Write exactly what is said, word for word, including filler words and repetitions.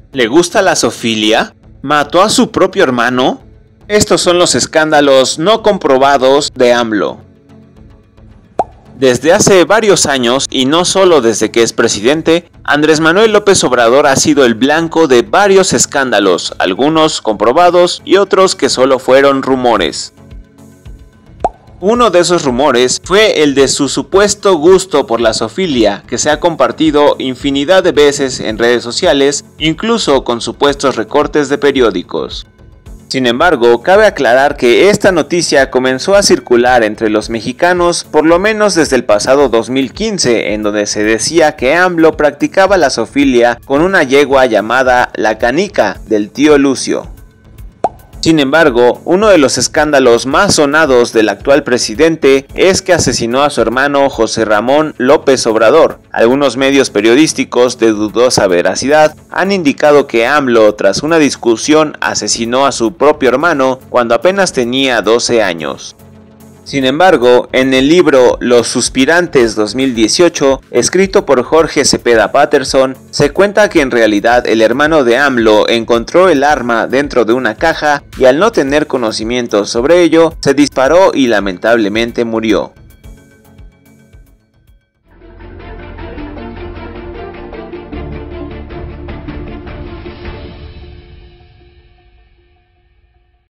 ¿Le gusta la zoofilia? ¿Mató a su propio hermano? Estos son los escándalos no comprobados de AMLO. Desde hace varios años, y no solo desde que es presidente, Andrés Manuel López Obrador ha sido el blanco de varios escándalos, algunos comprobados y otros que solo fueron rumores. Uno de esos rumores fue el de su supuesto gusto por la zoofilia, que se ha compartido infinidad de veces en redes sociales, incluso con supuestos recortes de periódicos. Sin embargo, cabe aclarar que esta noticia comenzó a circular entre los mexicanos por lo menos desde el pasado dos mil quince, en donde se decía que AMLO practicaba la zoofilia con una yegua llamada La Canica, del tío Lucio. Sin embargo, uno de los escándalos más sonados del actual presidente es que asesinó a su hermano José Ramón López Obrador. Algunos medios periodísticos de dudosa veracidad han indicado que AMLO, tras una discusión, asesinó a su propio hermano cuando apenas tenía doce años. Sin embargo, en el libro Los Suspirantes dos mil dieciocho, escrito por Jorge Cepeda Patterson, se cuenta que en realidad el hermano de AMLO encontró el arma dentro de una caja y al no tener conocimiento sobre ello, se disparó y lamentablemente murió.